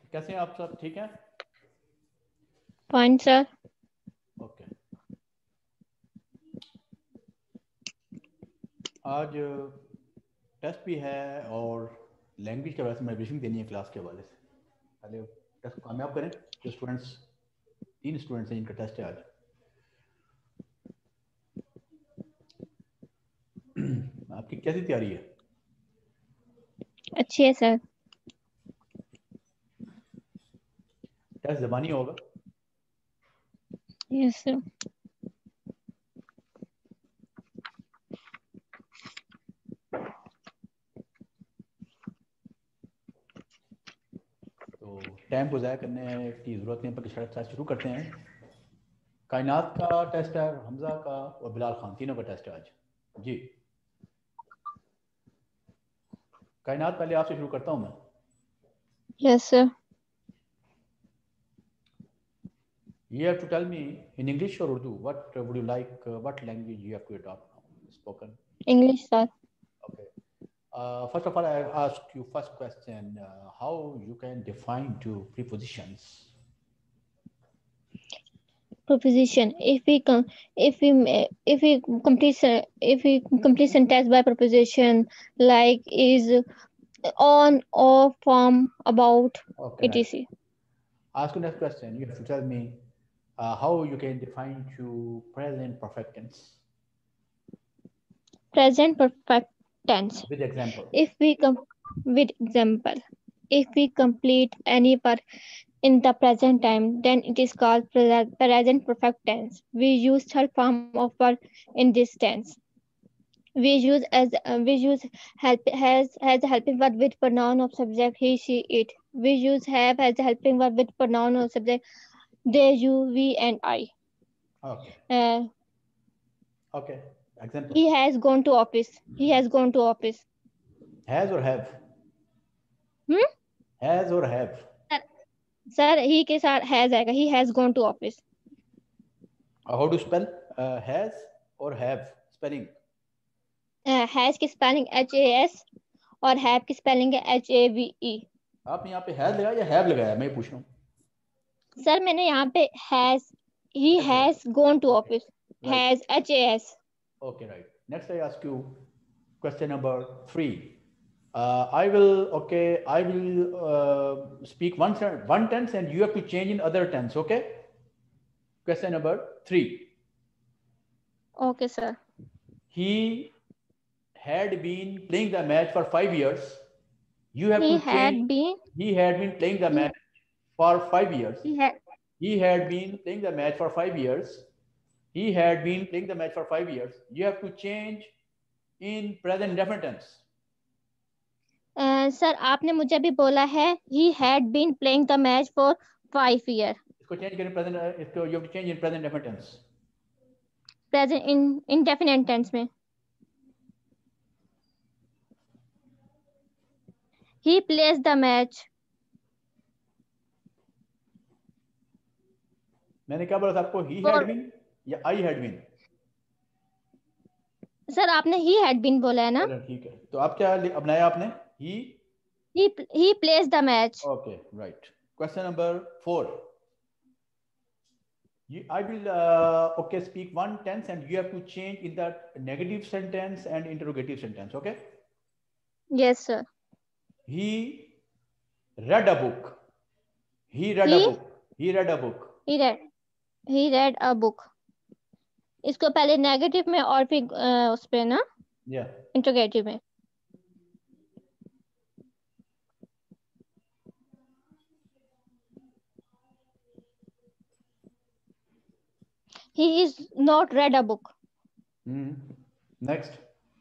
कैसे हैं आप सब? ठीक हैं? Fine sir. ओके। आज टेस्ट भी है और लैंग्वेज के वजह से मैं ब्रीफिंग देनी है क्लास के हवाले से। पहले टेस्ट कामयाब करें। जो स्टूडेंट्स 3 स्टूडेंट्स हैं जिनका टेस्ट है आज। आपकी कैसी तैयारी है? अच्छी है सर। टेस्ट ज़बानी होगा। Yes sir. तो टाइम को ज़ाया करने की ज़रूरत नहीं, पर टेस्ट शुरू करते हैं। कायनात का टेस्ट है, हमज़ा का और बिलाल खान, तीनों का टेस्ट है आज। जी कायनात, पहले आपसे शुरू करता हूँ मैं। Yes sir. You have to tell me in English or Urdu, what would you like, what language you have to adopt now, spoken? English sir. Okay. First of all, I ask you first question, how you can define two prepositions? Preposition. If we complete sentence by preposition, like is, on, of, from, about, Okay, right. etc. Ask you next question. You have to tell me how you can define two present perfect tense Present perfect tense. with example. If we with example, if we complete any verb in the present time, then it is called present perfect tense. We use third form of verb in this tense. We use help has a helping verb with pronoun of subject he, she, it. We use have as a helping verb with pronoun of subject they, you, we, and I. Okay. Uh, Okay. Example. he has gone to office. He has gone to office. Has or have? Hmm? Has or have? Sir ही के साथ has आएगा. He has gone to office. How do you spell has or have spelling? Has की spelling HAS और have की spelling है HAVE. आपने यहाँ पे हैज लगाया या हैव लगाया? मैं पूछ रहा हूँ। सर मैंने यहाँ पे हैज, he Has लगाया। has gone to Okay. office. Right. Has HAS. Okay, right. Next, I ask you question number 3. I will speak one tense and you have to change in other tense, okay? Question number 3. Okay sir. He had been playing the match for 5 years. You have He to change. had been. He had been playing the He, match for 5 years. he had. He had been playing the match for 5 years. He had been playing the match for 5 years. You have to change in present indefinite tense. Sir आपने मुझे अभी बोला है he had been playing the match for 5 years. इसको change करें present, इसको you have to change in present indefinite tense. Present indefinite tense में he plays the match. मैंने क्या बोला था आपको? ही हैड बीन या आई हैड बीन? सर आपने he had been बोला है ना. चलो ठीक है, तो आप क्या अपनाया आपने? he plays the match. Okay right. Question number 4. I will okay speak one tense and you have to change in the negative sentence and interrogative sentence, okay? Yes sir. He read a book. He read a book. He read a book. he read a book. इसको पहले negative में और फिर उस पे ना interrogative में. he is not read a book. Next.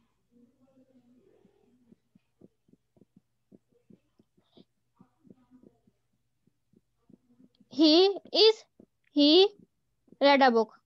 he read a book.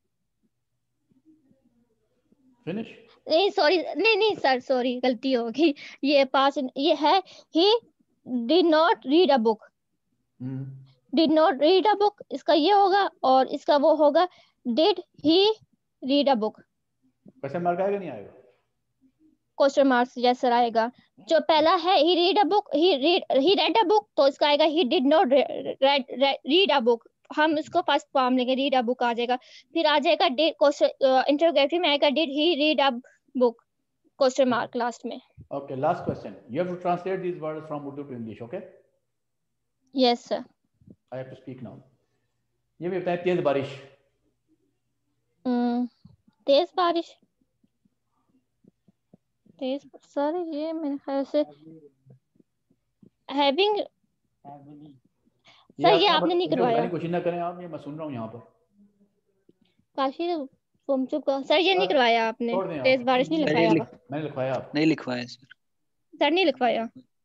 Finish. नहीं सॉरी, नहीं सर सॉरी गलती होगी. ये पास ये है he did not read a book. did not read a book इसका ये होगा और इसका वो होगा did he read a book. Question mark आएगा नहीं आएगा? क्वेश्चन मार्क्स यस सर आएगा। जो पहला है he read a book, he read a book, तो इसका आएगा he did not read a book. हम इसको फर्स्ट फॉर्म लेंगे, रीड अ बुक आ जाएगा। फिर आ जाएगा डिड, क्वेश्चन इंटरोगेटिव में आएगा did he read a book, question mark last में। Okay, last question. You have to translate these words from Urdu to English, okay? Yes sir. I have to speak now. ये भी बताएं तेज बारिश। तेज बारिश, तेज sir ये मेरे ख्याल से हैविंग, सर ये आपने नहीं करवाया। कोशिश ना करें आप, ये मैं सुन रहा हूँ यहाँ पर। काशी तुम चुप करो सर, ये नहीं करवाया आपने, तेज बारिश नहीं लिखवाया। मैंने लिखवाया आप नहीं लिखवाया सर, नहीं लिखवाया।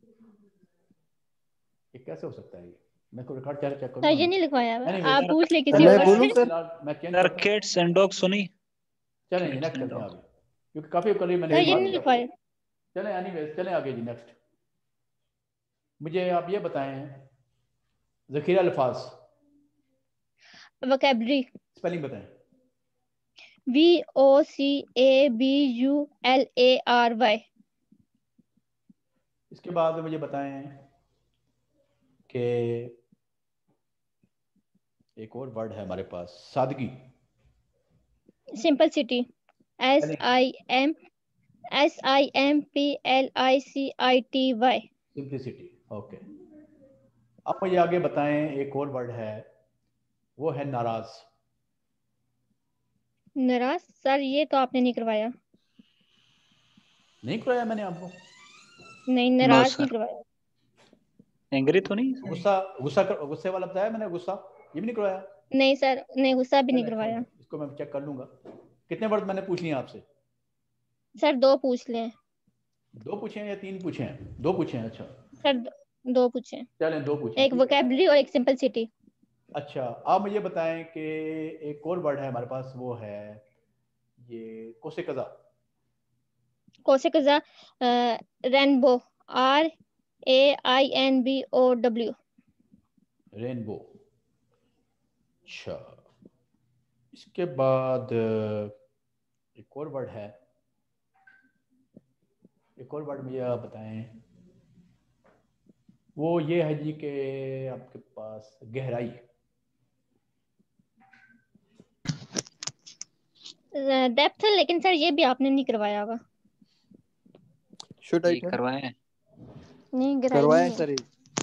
ये कैसे हो सकता है? ये मैं को रिकॉर्ड चेक सर करूंगा। ये नहीं लिखवाया। Anyway, आप पूछ ले किसी मैं और बोलूं से। सर? मैं चेंज सर। करता हूं। किड्स एंड डॉग सुनी? चलें जी नेक्स्ट चलते हैं आगे, क्योंकि काफी करीब मैंने सर ये नहीं लिखवाया। चलें एनीवेज, चलें आगे जी नेक्स्ट। मुझे आप ये बताएं ज़ख़ीरा अल्फाज, वोकैबुलरी, स्पेलिंग बताएं। VOCABULARY। इसके बाद मुझे बताएं कि एक और वर्ड है हमारे पास, सादगी। Simplicity, SIMPLICITY। Simplicity, okay. अब मुझे आगे बताएं एक और वर्ड है, वो है नाराज। नाराज, सर ये तो आपने नहीं करवाया। नहीं कराया मैंने आपको? नहीं, नाराज नहीं करवाया। एंग्री तो नहीं? गुस्से वाला बताया मैंने, गुस्सा ये भी नहीं करवाया। नहीं सर, नहीं गुस्सा भी नहीं करवाया। इसको मैं चेक कर लूंगा। कितने वर्ड मैंने पूछ लिए आपसे? सर 2 पूछ लें। 2 पूछे हैं या 3 पूछे हैं? 2 पूछे हैं, अच्छा। सर 2 पूछे। चलें 2 पूछे। एक वोकैबुलरी और एक सिंपलिसिटी। अच्छा, आप मुझे बताएं कि एक और वर्ड है हमारे पास, वो है ये कोसे कज़ा। कोसे कज़ा, रेनबो, RAINBOW। रेनबो। अच्छा, इसके बाद एक और वर्ड है, एक और वर्ड मुझे आप बताएं। वो ये है जी कि आपके पास गहराई। डेप्थ, लेकिन सर ये भी आपने नहीं करवाया होगा। शुड आई करवाया है? नहीं, गहराई करवाया नहीं है। सर?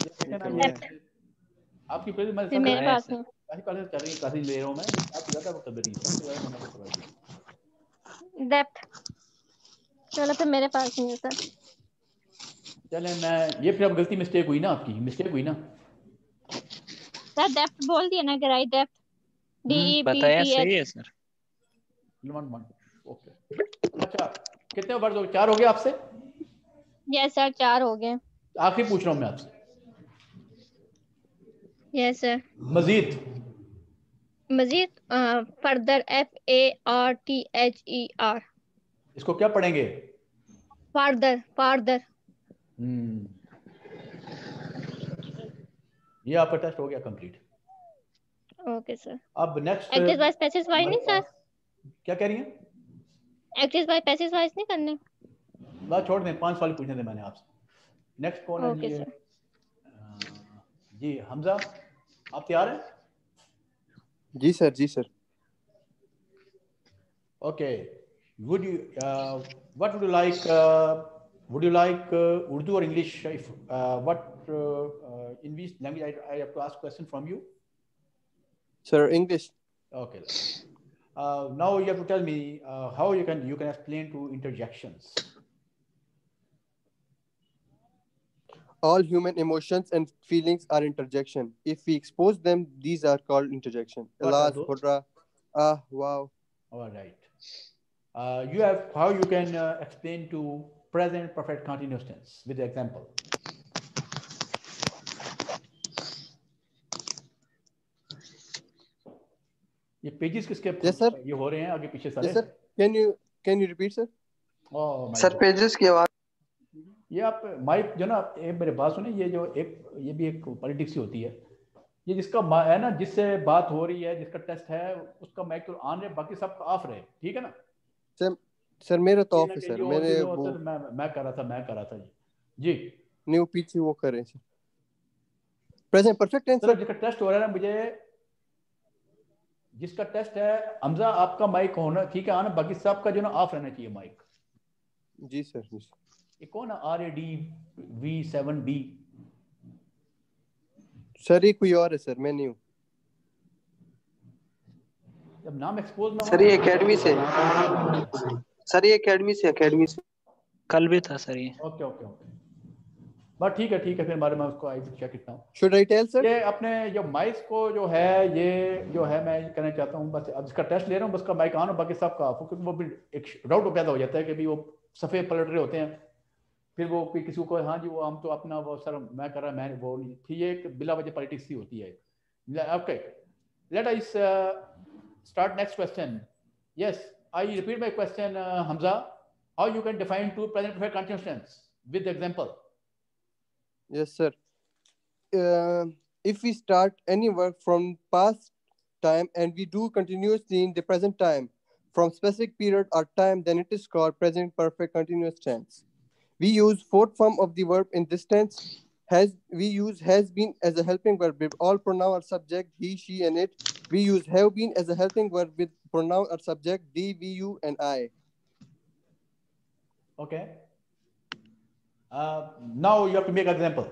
आपकी मैं फिर मेरे पास नहीं। क्लासेस कर रही हैं, क्लासेस ले रहा हूं मैं, आप ज्यादा वक्त दे रही हैं। डेप्थ, चलो फिर मेरे पास नहीं है सर। चलें मैं ये, फिर अब गलती मिस्टेक हुई ना, आपकी मिस्टेक हुई ना। सर डेप्थ बोल दिया ना, गहराई, डेप्थ, बताया सही DEPTH। है सर। ओके, अच्छा कितने वर्ड हो? 4 हो गए आपसे? यस सर, 4 हो गए। आखिरी पूछ रहा हूं मैं आपसे। Yes sir. मजीद। मजीद, फर्दर, FARTHER। इसको क्या पढ़ेंगे? Further, further. ये आपका टेस्ट हो गया कंप्लीट। Okay sir. अब next active wise passive wise नहीं सर? क्या कह रही हैं? एक्टिव वाइज पैसिव वाइज नहीं करने? बात छोड़ दें, 5 सवाल पूछने थे मैंने आपसे। नेक्स्ट कौन है ओके जी? सर। जी हमजा, आप तैयार हैं? जी सर, जी sir. Okay, would you what would you like Urdu or English? If what in which language I have to ask question from you? Sir, English. Okay. Now you have to tell me how you can explain to interjections. All human emotions and feelings are interjection. If we expose them, these are called interjection. What are Alas, those? Hurra, wow. All right. You have how you can explain to present perfect continuous tense with the example. ये pages किसके Yes sir. ये हो रहे हैं आगे पीछे सारे? Yes sir. Can you repeat sir? Sir pages की आवाज। ये आप माइक जो ना, एक मेरे बात सुने, ये जो ये भी एक पॉलिटिक्स ही होती है। ये जिसका है ना, जिससे बात हो रही है, जिसका टेस्ट है, उसका माइक तो ऑन रहे, बाकी सब ऑफ रहे, ठीक है ना? सर मेरा तो ऑफ है सर, मैंने वो सर मैं कर रहा था जी न्यू पीछे वो कर रहे हैं sir. Present perfect tense sir जिसका टेस्ट हो रहा है ना, मुझे जिसका टेस्ट है हमजा, आपका माइक होना ठीक है आना, बाकी सबका जो ना ऑफ रहना चाहिए माइक। जी सर। ये कौन है RADV7B? सर ये कोई और है सर, मैं नहीं हूँ। जब नाम एक्सपोज ना हो सर ये एकेडमी से, सर ये एकेडमी से कल भी था सर ये। ओके बस ठीक है फिर हमारे मैं उसको आई चेक करता हूँ। Should I tell sir? ये अपने जो माइक को जो है, ये जो है मैं कहना चाहता हूँ, बस अब इसका टेस्ट ले रहा हूँ, बस का माइक ऑन हो, बाकी सबका ऑफ, क्योंकि वो भी एक डाउट पैदा हो जाता है कि भी वो सफ़ेद पलट रहे होते हैं, फिर वो किसी को हाँ जी वो हम तो अपना वो सर मैं कर रहा, मैं वो नहीं थी, ये एक बिला वजह पॉलिटिक्स ही होती है। Okay, let us start next question. Yes, I repeat my question Hamza, how you can define to present perfect continuous tense with example? Yes sir. If we start any work from past time and we do continuously in the present time from specific period or time, then it is called present perfect continuous tense. We use fourth form of the verb in this tense. We use has been as a helping verb with all pronoun or subject he, she, and it. We use have been as a helping verb with pronoun or subject they, we, you, and I. Okay. Now you have to make an example.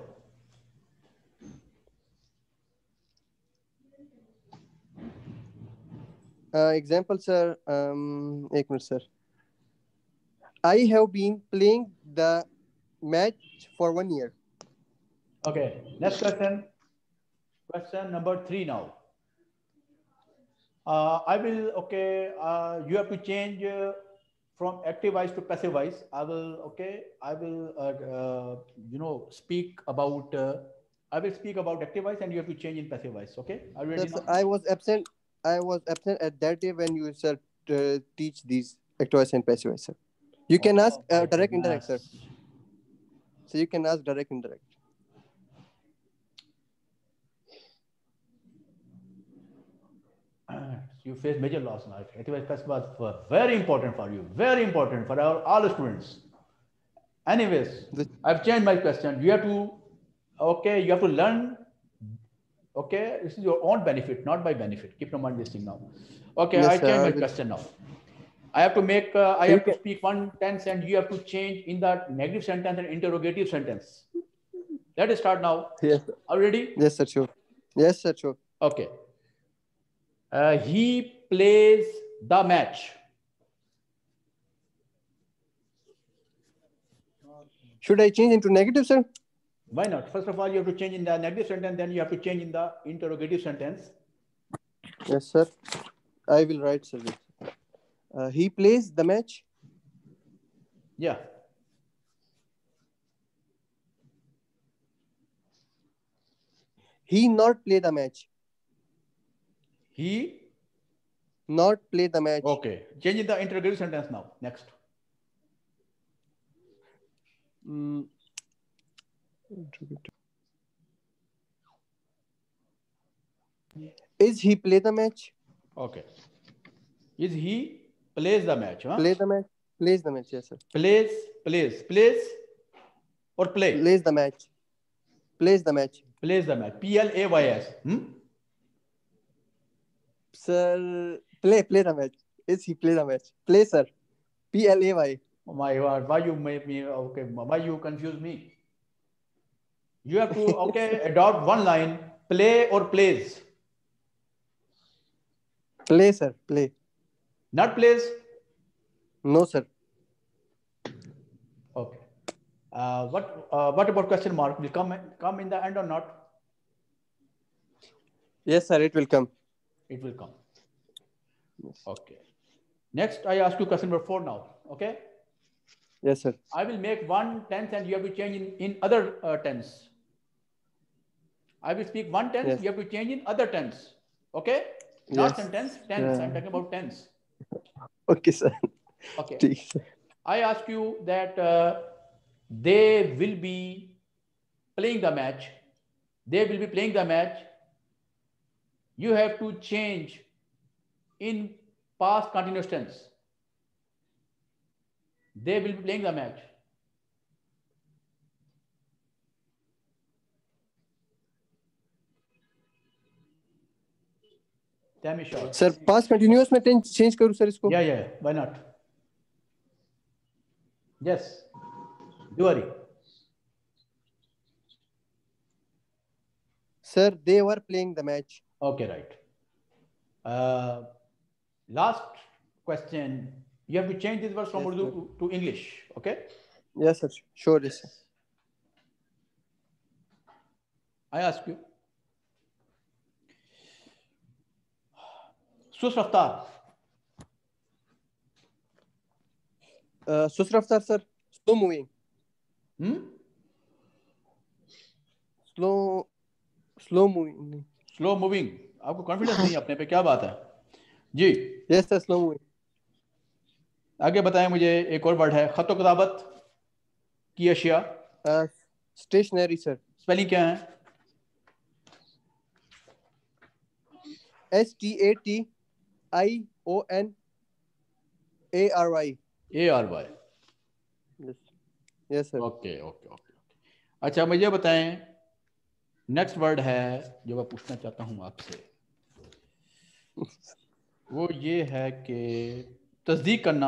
Example, sir. एक minute, sir. I have been playing the match for 1 year. Okay. Next question. Question number 3 now. I will. Okay. You have to change from active voice to passive voice. I will. Okay. I will. Speak about. I will speak about active voice, and you have to change in passive voice. Okay. Are you ready now? I was absent. I was absent at that day when you sir teach these active voice and passive voice, sir. You can ask direct, indirect, sir. So you can ask direct, indirect. You face major loss now. Active voice passive was very important for you. Very important for all the students. Anyways, I've changed my question. You have to. Okay. You have to learn. Okay, this is your own benefit, not my benefit. Keep in mind this thing now. Okay, yes, I change my question now. I have to make, I have to speak one tense and you have to change in the negative sentence and interrogative sentence. Let us start now. Yes. Are you ready? Yes, sir, sure. Yes, sir, sure. Okay. He plays the match. Should I change into negative, sir? Why not? First of all, you have to change in the negative sentence, then you have to change in the interrogative sentence. Yes, sir. I will write, sir. He plays the match. Yeah. He not play the match. He not play the match. Okay. Change in the interrogative sentence now. Next. Is he play the match? Okay. Is he plays the match? Huh? Play the match. Plays the match. Yes, sir. Plays or play? Plays the match. Plays the match. Plays the match. PLAYS. Sir, play the match. Is he play the match? Play, sir. PLAY. Oh my God! Why you make me okay? Why you confuse me? You have to adopt one line. Play or plays? Play, sir. Play. Not plays? No, sir. Okay. What about question mark? Will come in the end or not? Yes, sir. It will come. It will come. Yes. Okay. Next, I ask you question number 4 now. Okay. Yes, sir. I will make one tense and you have to change in other tense. I will speak one tense. Yes. You have to change in other tense. Okay. Not sentence. Tense. I'm talking about tense. Okay, sir. Okay. I ask you that they will be playing the match. They will be playing the match. You have to change in past continuous tense. They will be playing the match. Tamisha. Sir, past continuous में change करूँ sir इसको? Yeah. Why not? Yes. Duari. Sir, they were playing the match. Okay, right. Last question. You have to change this verse from Yes, Urdu to English. Okay? Yes, sir. Sure, yes, sir. I ask you. Sust raftar. Sust raftar, sir. Slow moving. Slow moving. Slow moving. आपको confidence नहीं अपने पे, क्या बात है जी? Yes, sir. Slow moving. आगे बताएं मुझे। एक और वर्ड है, खत किताबत की अशिया। Stationary, sir. स्पेलिंग क्या है? STATIONARY. ARY. Yes, sir. Okay. अच्छा, मुझे बताएं, नेक्स्ट वर्ड है जो मैं पूछना चाहता हूं आपसे, वो ये है कि तस्दीक करना।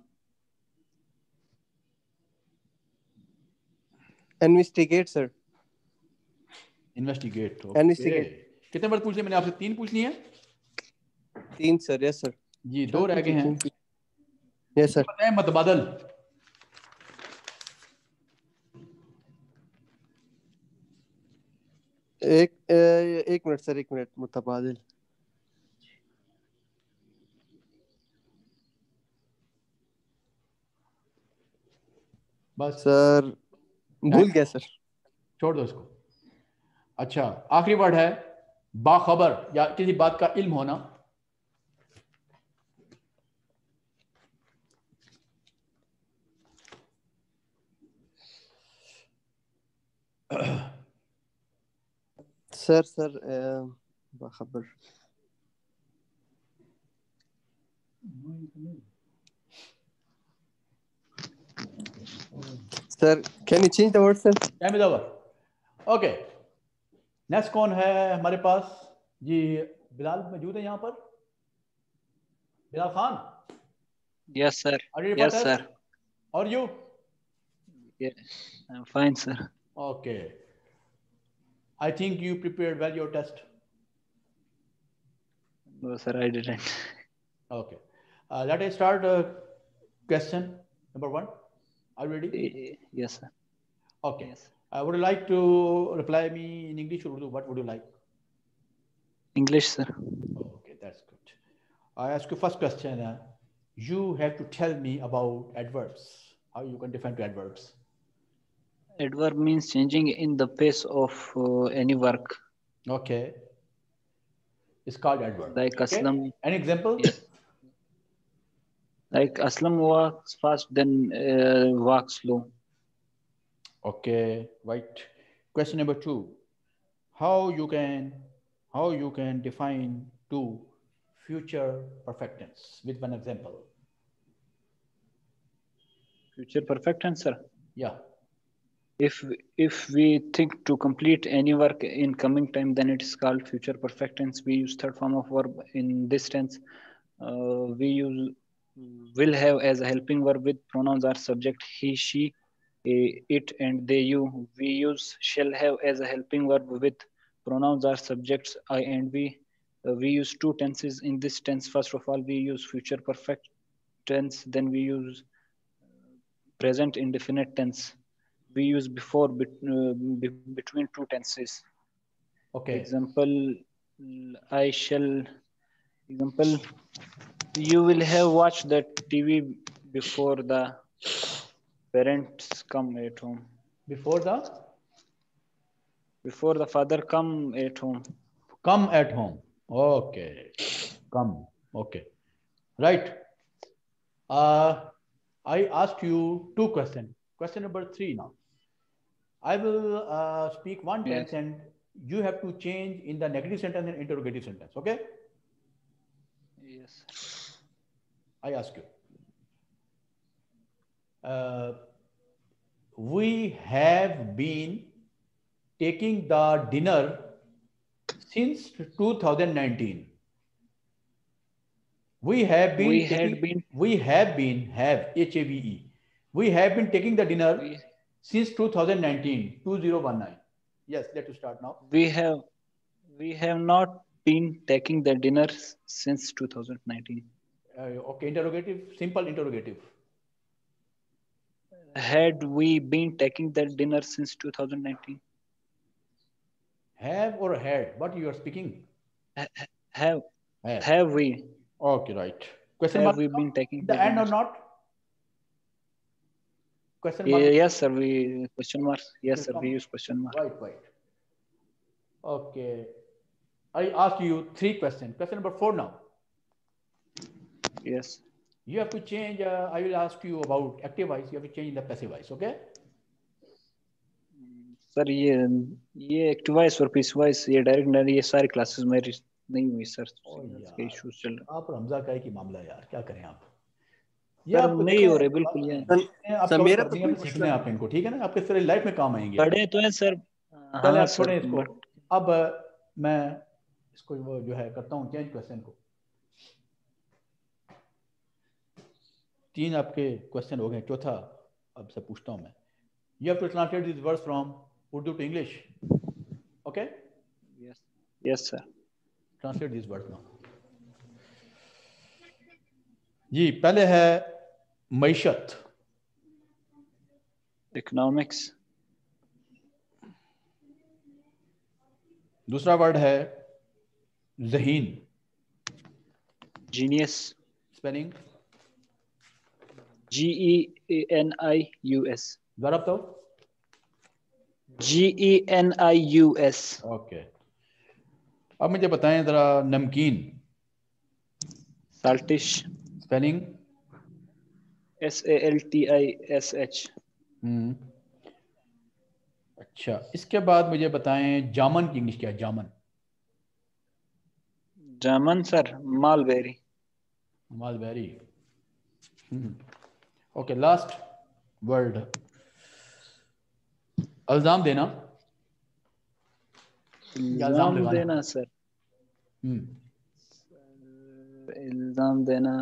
Investigate, sir. इन्वेस्टिगेट। Investigate. कितने वर्ड पूछ लिए मैंने आपसे? 3 पूछ लिए हैं 3, sir. Yes, sir. जी, 2 रह गए हैं। Yes, sir. बताएं मतबादल। एक मिनट सर, 1 मिनट। मुतबादिल बस सर, भूल गया सर। छोड़ दो इसको। अच्छा, आखिरी वर्ड है बाखबर या किसी बात का इल्म होना। सर बाखबर। Sir, can you change the word sir? Time is over. Okay, next कौन है हमारे पास जी? बिलाल मौजूद है यहाँ पर? Bilal Khan? Yes, sir. Are you Yes, prepared? sir. Are you? Yeah, I'm fine, sir. Okay. I think you prepared well your test. No, sir, I didn't. Okay. Let us start question number 1. Are you ready? Yes, sir. Okay. Yes. Would you like to reply me in English or Urdu? What would you like? English, sir. Okay, that's good. I ask you first question. You have to tell me about adverbs. How you can define two adverbs? Adverb means changing in the pace of any work. Okay. It's called adverb. Like Okay. Aslam. An example? Yes. Like Aslam walks fast, then walks slow. Okay, right. Question number 2. How you can define two future perfect tense with one example? Future perfect tense, sir. Yeah. If we think to complete any work in coming time, then it is called future perfect tense. We use third form of verb in this tense. We use will have as a helping verb with pronouns are subject he, she, it, and they, you. We use shall have as a helping verb with pronouns are subjects I and we. We use two tenses in this tense. First of all, we use future perfect tense. Then we use present indefinite tense. We use before between two tenses. Okay. Example, I shall. Example, you will have watched the TV before the parents come at home. Before the father come at home. Come at home. Okay. Come. Okay. Right. I asked you 2 questions. Question number 3 now. I will speak one tense and you have to change in the negative sentence and interrogative sentence. Okay? Yes. I ask you. We have been taking the dinner since 2019. We have been We taking, had been, we have been, have, H-A-V-E. We have been taking the dinner we, since 2019, 2019. Yes, let us start now. we have not been taking the dinner since 2019. Okay, interrogative, simple interrogative. Had we been taking the dinner since 2019? Have or had? What you are speaking? Have Have. have we Okay, right. Question have mark we been taking in the the end dinner? or not? Question mark. Yes, sir. We question marks. Yes, Okay, sir. come. We use question mark. Right. Okay. I asked you 3 questions. Question number 4 now. Yes. You have to change. I will ask you about active voice. You have to change in the passive voice. Okay. Sir ये active voice और passive voice ये direct ये सारी classes मेरी नहीं हुई sir के issues चल रहे आप रमजा का की मामला यार क्या करें आप ये आपको नहीं हो रहे बिल्कुल ये आप मेरा तो कोई सीखना है आप इनको ठीक है ना आपके सारे लाइफ में काम आएंगे पढ़े तो हैं सर चले हाँ आप छोड़ें सर इसको अब मैं इसको वो जो है करता हूँ चेंज क्वेश्चन को 3 आपके क्वेश्चन हो गए चौथा अब से पूछता हूँ मैं You have to translate these words from Urdu to English. Okay? Yes, sir. Translate these words now. जी पहले है मईशत. Economics. दूसरा वर्ड है ज़हीन. Genius. Spelling. G-E-N-I-U-S. ज़रा तो. G-E-N-I-U-S. ओके. अब मुझे बताएं ज़रा नमकीन. Saltish. Spelling. S-A-L-T-I-S-H. अच्छा इसके बाद मुझे बताएं जामन की इंग्लिश क्या है जामन. जामन sir mulberry. Mulberry. Okay last word इल्जाम देना. इल्जाम देना सर. इल्जाम देना.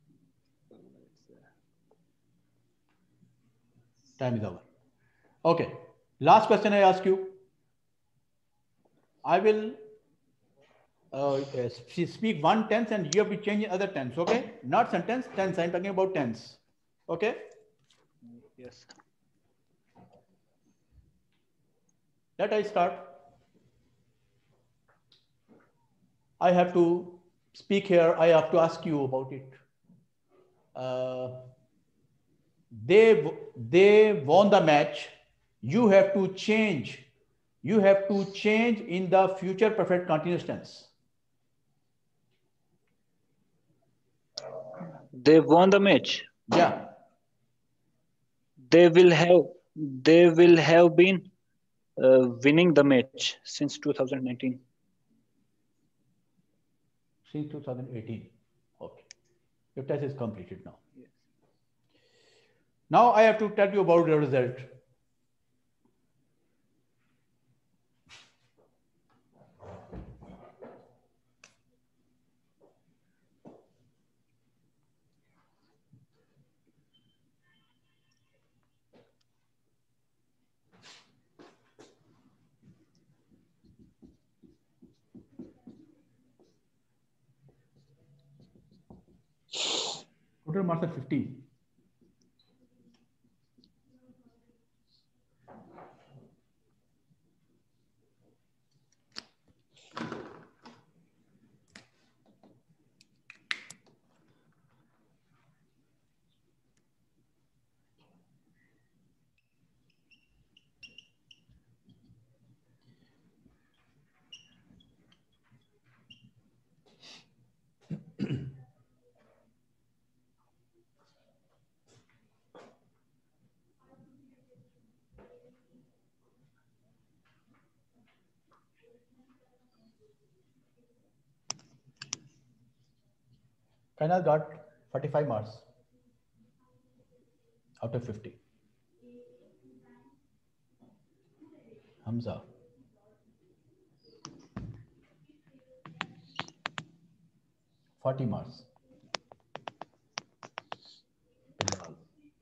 Time is over. Okay. Last question I ask you. I will speak one tense and you have to change other tense. Okay? Not sentence, tense. I'm talking about tense. Okay? Yes. Let I start. I have to speak here. I have to ask you about it. They won the match. You have to change. You have to change in the future perfect continuous tense. They won the match. Yeah. They will have been winning the match since 2019. Since 2018. Okay. Your test is completed now. Yes. Now I have to tell you about the result. Total marks are 50. Kainal got 45 marks. Out of 50. Hamza 40 marks. Bilal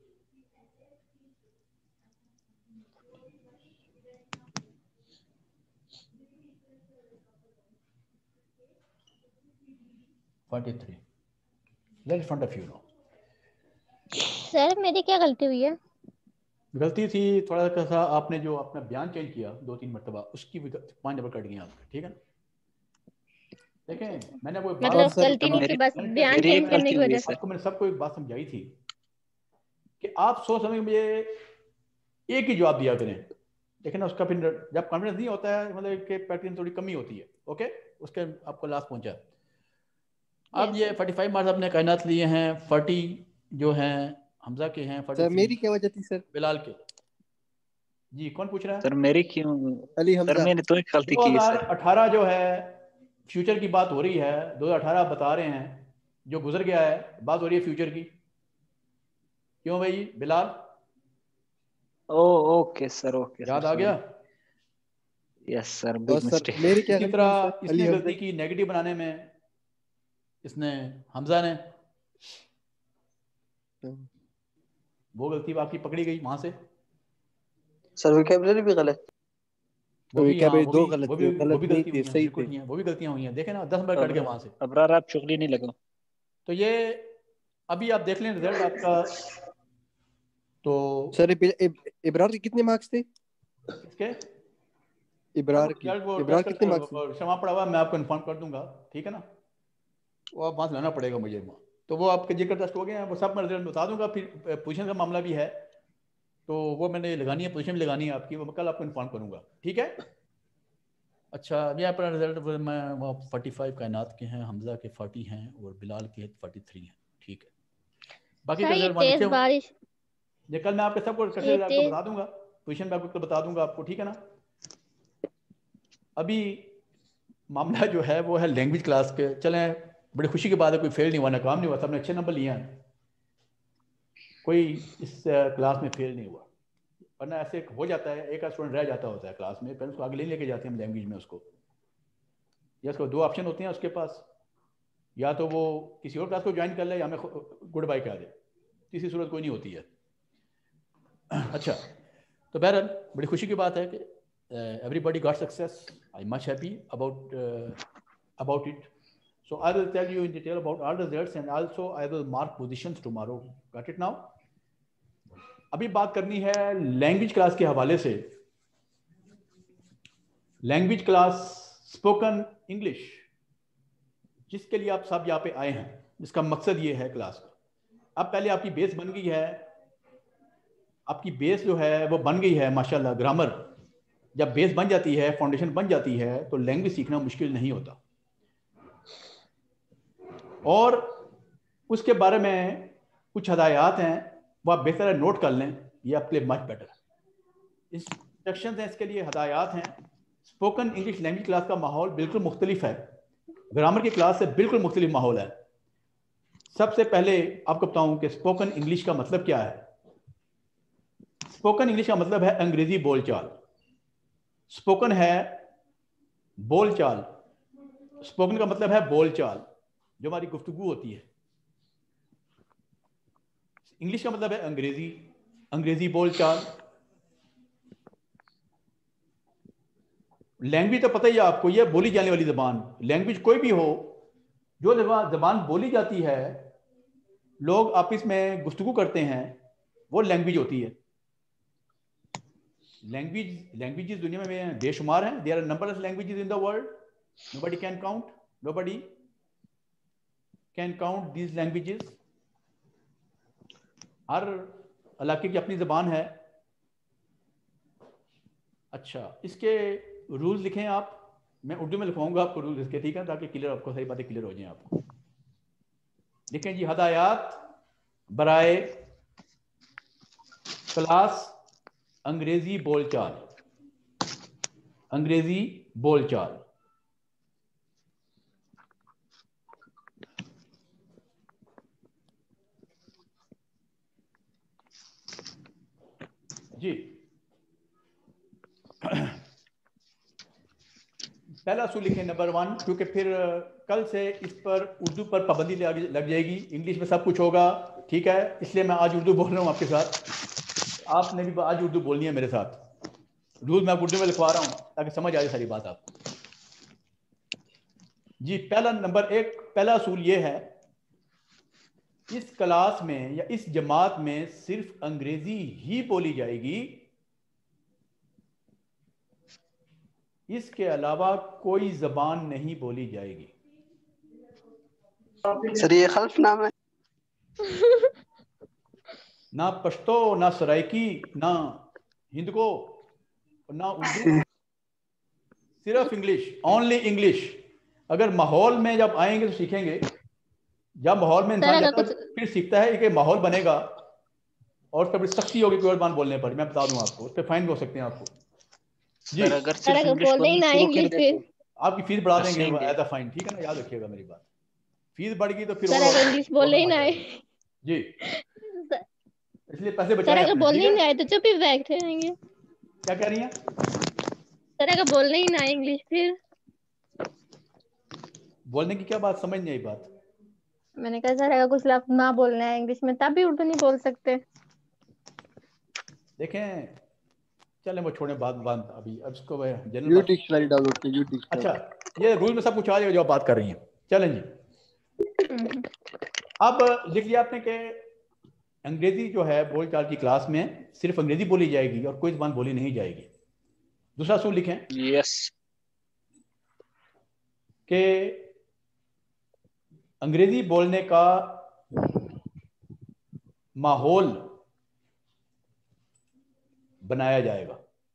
43. Let in front of you now. Sir मेरी क्या गलती हुई है? गलती थी थोड़ा सा, आपने जो अपना बयान चेंज किया 2-3 मरतबा, उसकी 5 नंबर कट गए आपके, ठीक है ना? देखें मैंने वो मतलब सर, गलती नहीं थी, बस बयान मेरी चेंज एक करने गलती की हुई है वजह से। सर। आपको मैंने सबको एक बात समझाई थी कि आप सोच समझ मुझे एक ही जवाब दिया करें, लेकिन उसका फिर जब कॉन्फिडेंस नहीं होता है, मतलब कि प्रैक्टिस थोड़ी कमी होती है, ओके, उसके आपको लास्ट पहुंचा। अब ये 45 मार्क्स आपने कायनात लिए हैं, 40 जो हैं हमजा के हैं, सर 43 मेरी क्या वजह थी सर? बिलाल के। जी कौन पूछ रहा है? सर मेरी क्यों? अली सर हमजा। मैंने तो एक गलती की है सर। 2018 जो है, फ्यूचर की बात हो रही है, 2018 बता रहे हैं, जो गुजर गया है, बात हो रही है फ्यूचर की। क्यों भाई Bilal, oh okay sir, okay sir, याद आ गया? सॉरी। यस सर, और बिग सर मिस्टेक। मेरी क्या इसी गलती थी सर? तरह अली इसने हमजा गलती की नेगेटिव बनाने में, इसने हमजा ने, वो गलती आपकी पकड़ी गई वहां से। सर वोकैबुलरी भी गलत। वो भी, क्या हाँ भाई वो दो भी गलत वो थे, भी वो गलत भी नहीं गलती थे, हुई हैं, सही बिल्कुल थे। नहीं है, वो भी गलतियां हुई हैं, देखे ना 10 नंबर कट गए वहां से। अबरार आप चुगली नहीं लगो। तो ये अभी आप देख लें रिजल्ट आपका, तो सर इब्रार के कितने मार्क्स थे? इसके इब्रार की, रिजल्ट वो इब्रार टेस्ट कितने मार्क्स थे? कर क्षमा पड़ा हुआ है, मैं आपको इन्फॉर्म कर दूंगा, ठीक है ना? वो आप वहाँ से लाना पड़ेगा मुझे वहाँ। तो वो आपके जिक्र टेस्ट हो गए हैं, वो सब मैं रिजल्ट बता दूंगा। फिर पोजीशन का मामला भी है, तो वो मैंने लगानी है, पोजीशन भी लगानी है आपकी, वो मैं कल आपको इन्फॉर्म करूंगा, ठीक है? अच्छा ये अपना रिजल्ट मैं वो 45 कायनात के हैं, हमजा के 40 हैं और बिलाल के 43 हैं, ठीक है? बाकी का सर ये रिजल्ट वहाँ तेज लिखे हुए, बारिश, ये कल मैं आपके सबको ये कैसे आपको तेज, बता दूंगा, पोजीशन भी आपको कल बता दूंगा आपको, ठीक है ना? अभी मामला जो है वो है लैंग्वेज क्लास के। चलें, बड़ी खुशी की बात है, कोई फेल नहीं हुआ, नाकाम नहीं हुआ, सबने अच्छे नंबर लिए हैं, कोई इस क्लास में फेल नहीं हुआ। वरना ऐसे हो जाता है, एक स्टूडेंट रह जाता होता है क्लास में, फिर उसको आगे नहीं लेके जाते हैं हम लैंग्वेज में उसको, या उसको 2 ऑप्शन होते हैं उसके पास, या तो वो किसी और क्लास को ज्वाइन कर ले या हमें गुड बाय कह दे, तीसरी सूरत कोई नहीं होती है। अच्छा, तो बहरहाल बड़ी खुशी की बात है कि everybody got success. I'm much happy about it. So I will tell you in detail about all the results and also I will mark positions tomorrow. Got it now? अभी बात करनी है लैंग्वेज क्लास के हवाले से। Language class spoken English, जिसके लिए आप सब यहाँ पे आए हैं, जिसका मकसद ये है क्लास का। अब पहले आपकी बेस बन गई है, आपकी बेस जो है वो बन गई है माशाल्लाह। ग्रामर जब बेस बन जाती है, फाउंडेशन बन जाती है, तो लैंग्वेज सीखना मुश्किल नहीं होता। और उसके बारे में कुछ हदायत हैं, वो आप बेहतर है नोट कर लें, ये आपके लिए मच बेटर है। इंस्ट्रक्शंस हैं इसके लिए, हदायत हैं। स्पोकन इंग्लिश लैंग्वेज क्लास का माहौल बिल्कुल मुख्तलिफ है, ग्रामर की क्लास से बिल्कुल मुख्तलिफ माहौल है। सबसे पहले आपको बताऊं कि स्पोकन इंग्लिश का मतलब क्या है। स्पोकन इंग्लिश का मतलब है अंग्रेजी बोलचाल। स्पोकन है बोलचाल, स्पोकन का मतलब है बोलचाल, जो हमारी गुफ्तगू होती है। इंग्लिश का मतलब है अंग्रेजी, अंग्रेजी बोलचाल। लैंग्वेज तो पता ही है आपको, ये बोली जाने वाली जबान। लैंग्वेज कोई भी हो, जो जबान बोली जाती है, लोग आपस में गुफ्तगू करते हैं, वो लैंग्वेज होती है। लैंग्वेजेस दुनिया में बेशुमार हैं। There are numberless languages in the world, nobody can count, nobody can count these languages. हर इलाके की अपनी ज़बान है। अच्छा, इसके रूल्स लिखें आप, मैं उर्दू में लिखवाऊंगा आपको रूल्स इसके, ठीक है, ताकि क्लियर, आपको सारी बातें क्लियर हो जाएं आपको। लिखें जी, हदायत बराए क्लास अंग्रेजी बोलचाल, अंग्रेजी बोलचाल। जी पहला असूल लिखें नंबर 1, क्योंकि फिर कल से इस पर उर्दू पर पाबंदी लग जाएगी, इंग्लिश में सब कुछ होगा, ठीक है, इसलिए मैं आज उर्दू बोल रहा हूँ आपके साथ। आपने भी आज उर्दू बोलनी है मेरे साथ, रूल मैं उर्दू में लिखवा रहा हूँ ताकि समझ आ जाए सारी बात आपको। जी पहला असूल ये है, इस क्लास में या इस जमात में सिर्फ अंग्रेजी ही बोली जाएगी, इसके अलावा कोई जबान नहीं बोली जाएगी। सर ये खल्फ नाम है? ना पश्तो, ना सराइकी, ना हिंदको, ना उर्दू, सिर्फ इंग्लिश, ओनली इंग्लिश। अगर माहौल में जब आएंगे तो सीखेंगे, जब माहौल में इंसान जाता है फिर सीखता है कि माहौल बनेगा और उस पर बड़ी सख्ती होगी कोई और बात बोलने पर, मैं बता दूं आपको, उस पर फाइन भी हो सकते हैं आपको। जी सर अगर सिर्फ इंग्लिश बोलना शुरू कर दे तो आपकी फीस बढ़ा देंगे हंसेंगे। एज अ फाइन, ठीक है ना, याद रखिएगा मेरी बात। फीस बढ़ गई तो फिर सर अगर इंग्लिश बोलने ही ना आए जी, इसलिए पैसे सर बचाएं अगर अपने, बोलने ठीक ही है। ना आए तो चुप ही बैठे रहेंगे। क्या कह रही हैं? सर अगर बोलने ही ना आए इंग्लिश फिर बोलने की क्या बात, समझ नहीं आई बात। मैंने कहा सर अगर कुछ लफ्ज ना बोलना है इंग्लिश में तब भी उर्दू नहीं बोल सकते। देखें चले वो छोड़े बात अभी, अब इसको जनरल यू बात। डिक्शनरी डाउनलोड कीजिए, यू डिक्शनरी। अच्छा ये रूल में सब कुछ आ जाएगा जो आप बात कर रही हैं। चलें जी, अब लिख लिया आपने कि अंग्रेजी जो है बोलचाल की क्लास में सिर्फ अंग्रेजी बोली जाएगी और कोई ज़बान बोली नहीं जाएगी। दूसरा असूल लिखें यस कि अंग्रेजी बोलने का माहौल बनाया जाएगा,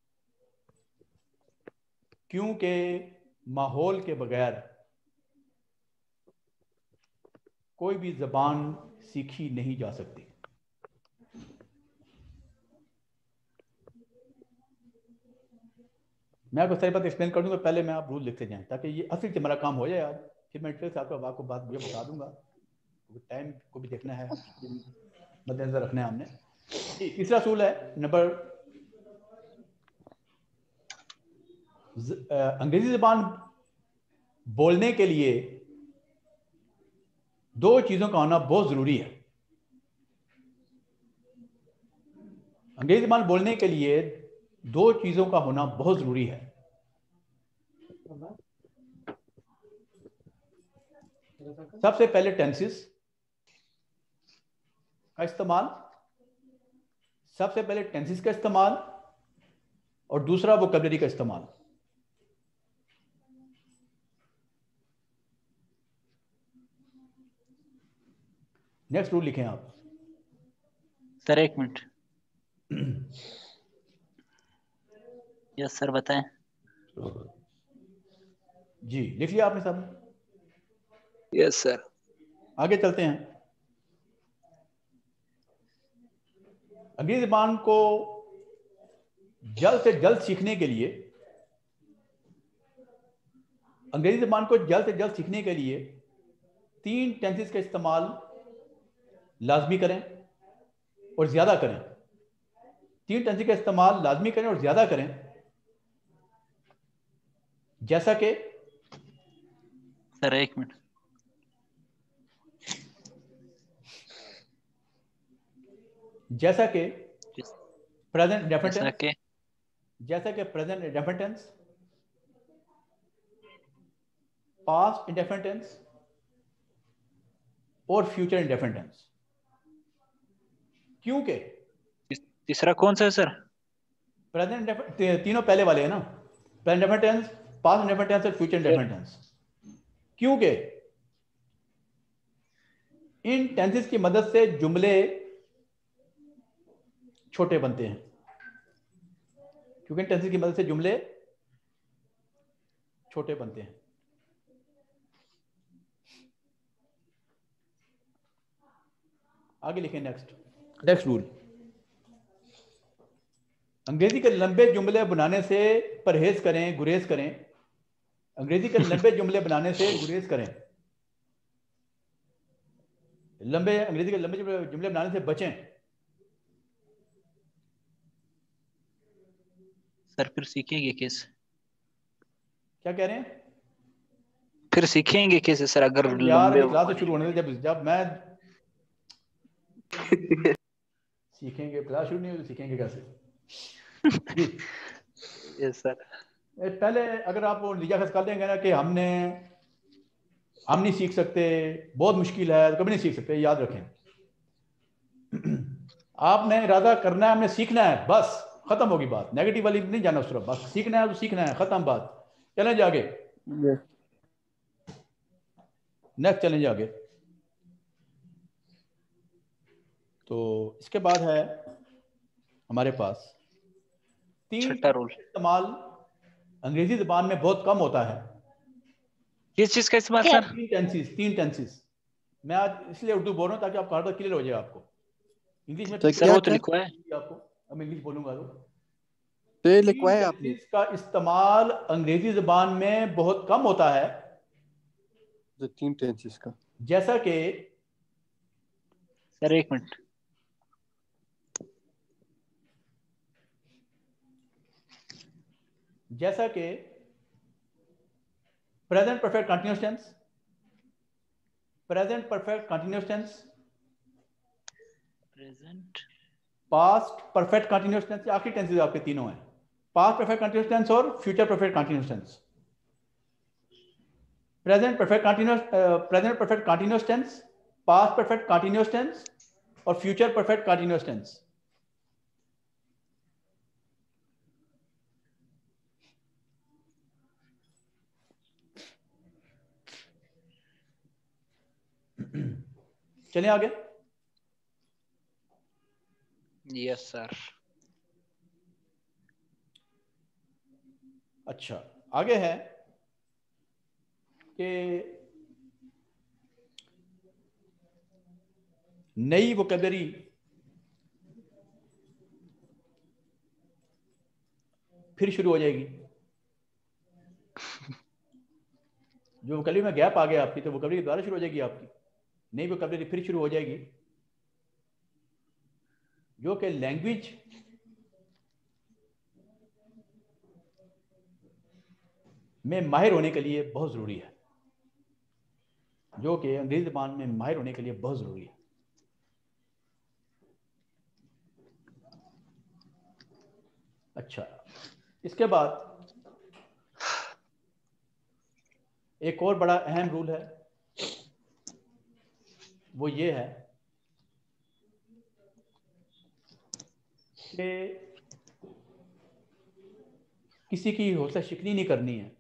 क्योंकि माहौल के बगैर कोई भी जबान सीखी नहीं जा सकती। मैं आपको सारी बात एक्सप्लेन कर दूंगा, पहले मैं आप रूल लिखते जाएं ताकि ये असल से हमारा काम हो जाए आज, फिर मैं डिटेल से आपको बात ये बता दूंगा, टाइम को भी देखना है, मद्देनजर रखना है हमने। तीसरा असूल है नंबर, अंग्रेजी जबान बोलने के लिए दो चीजों का होना बहुत जरूरी है। अंग्रेजी जबान बोलने के लिए दो चीजों का होना बहुत जरूरी है। सबसे पहले टेंसेस का इस्तेमाल, सबसे पहले टेंसेस का इस्तेमाल और दूसरा वोकैबुलरी का इस्तेमाल। नेक्स्ट रूल लिखें आप। सर एक मिनट। यस सर बताएं। जी लिख लिया आपने सब? Yes sir. आगे चलते हैं। अंग्रेजी जबान को जल्द से जल्द सीखने के लिए, अंग्रेजी जबान को जल्द से जल्द सीखने के लिए 3 टेंसेस का इस्तेमाल लाजमी करें और ज्यादा करें। 3 टेंसेस का इस्तेमाल लाजमी करें और ज्यादा करें, जैसा कि सर एक मिनट। जैसा कि प्रेजेंट इंडेफिनिट जैसा टेंस, कि जैसा कि present indefinite tense, past indefinite tense और फ्यूचर इंडेफिनिट टेंस। क्योंकि तीसरा कौन सा है सर? प्रेजेंट तीनों पहले वाले हैं ना, present indefinite tense, past indefinite tense और फ्यूचर इंडेफिनिट टेंस। क्योंकि इन टेंसेस की मदद से जुमले छोटे बनते हैं, क्योंकि इन टेंसेस की मदद से जुमले छोटे बनते हैं। आगे लिखें नेक्स्ट रूल। अंग्रेजी के लंबे जुमले बनाने से परहेज करें, गुरेज करें। अंग्रेजी के लंबे जुमले बनाने से गुरेज करें, अंग्रेजी के लंबे जुमले बनाने से बचें। सर फिर सीखेंगे कैसे? क्या कह रहे हैं? फिर सीखेंगे कैसे सर अगर अब यार लंबे अभी क्लास तो शुरू होने दे, जब मैं सीखेंगे, क्लास शुरू नहीं हुई तो सीखेंगे कैसे जी? Yes sir. पहले अगर आप वो लिया कर देंगे ना कि हम नहीं सीख सकते, बहुत मुश्किल है, तो कभी नहीं सीख सकते, याद रखें। आपने इरादा करना है, हमने सीखना है, बस खत्म होगी बात, नेगेटिव वाली नहीं जाना उस तरफ, बस सीखना है तो सीखना है, खत्म बात। चलें आगे, नेक्स्ट चलें आगे। तो इसके बाद है हमारे पास छठा रूल। इस्तेमाल अंग्रेजी जबान में बहुत कम होता है। किस चीज का इस्तेमाल सर? तीन टेंसेस। मैं आज इसलिए उर्दू बोल रहा हूँ ताकि आपका क्लियर हो जाए आपको। इंग्लिश में सर वो तो लिखवा है आपको, अब इंग्लिश बोलूंगा तो लिखवा है आपने। इसका इस्तेमाल अंग्रेजी जबान में बहुत कम होता है। जो 3 टेंसेस का, जैसा कि सर एक मिनट, जैसा कि present perfect continuous tense, present perfect continuous tense, present past perfect continuous tense, आखिरी टेंसेस आपके तीनों हैं, पास्ट परफेक्ट कंटीन्यूअस टेंस और future perfect continuous tense. Present perfect continuous tense, past perfect continuous tense और future perfect continuous tense. चलिए आगे। Yes sir. अच्छा, आगे है कि नई वोकैबुलरी फिर शुरू हो जाएगी। जो वोकैबुलरी में गैप आ गया आपकी, तो वोकैबुलरी दोबारा शुरू हो जाएगी आपकी, नई वोकैबुलरी फिर शुरू हो जाएगी, जो कि लैंग्वेज में माहिर होने के लिए बहुत ज़रूरी है, जो कि अंग्रेजी ज़बान में माहिर होने के लिए बहुत ज़रूरी है। अच्छा, इसके बाद एक और बड़ा अहम रूल है, वो ये है कि किसी की हौसला शिकनी नहीं करनी है।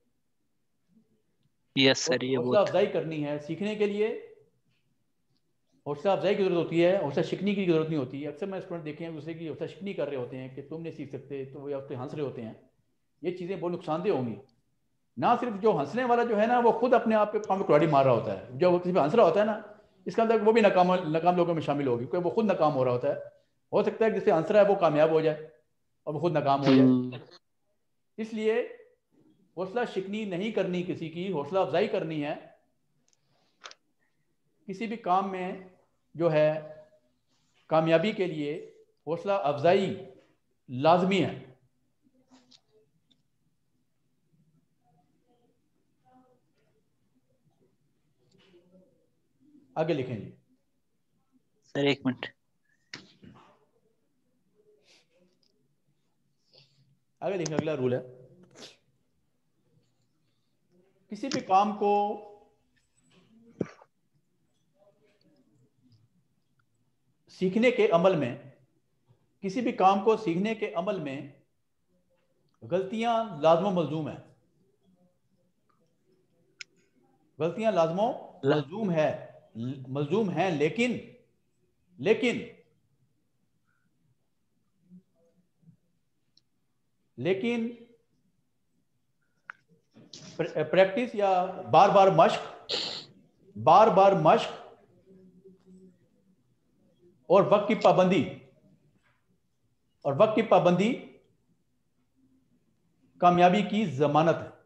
यस सर, ये हौसला बहुत अफजाई करनी है। सीखने के लिए हौसला अफजाई की जरूरत होती है, हौसला शिकनी की जरूरत नहीं होती है। अक्सर मैं स्टूडेंट देखे हैं दूसरे की हौसला शिकनी कर रहे होते हैं कि तुम नहीं सीख सकते, तो वो आप हंस रहे होते हैं। ये चीज़ें बहुत नुकसानदेह होंगी। ना सिर्फ जो हंसने वाला जो है ना, वो खुद अपने आप पे काम कुल्हाड़ी मार रहा होता है। जो किसी पे हंस रहा होता है ना, इसका अंदर वो भी नाकाम लोगों में शामिल होगी, क्योंकि वो खुद नाकाम हो रहा होता है। हो सकता है जिससे हंस रहा है वो कामयाब हो जाए और वो खुद नाकाम हो जाए। इसलिए हौसला शिकनी नहीं करनी, किसी की हौसला अफजाई करनी है। किसी भी काम में जो है कामयाबी के लिए हौसला अफजाई लाजमी है। आगे लिखें जी सर, एक मिनट। आगे लिखें। अगला रूल है, किसी भी काम को सीखने के अमल में, किसी भी काम को सीखने के अमल में गलतियां लाजमो मलजूम है। गलतियां लाजमो मलजूम हैं, लेकिन प्रैक्टिस या बार बार मश्क और वक्त की पाबंदी कामयाबी की जमानत है।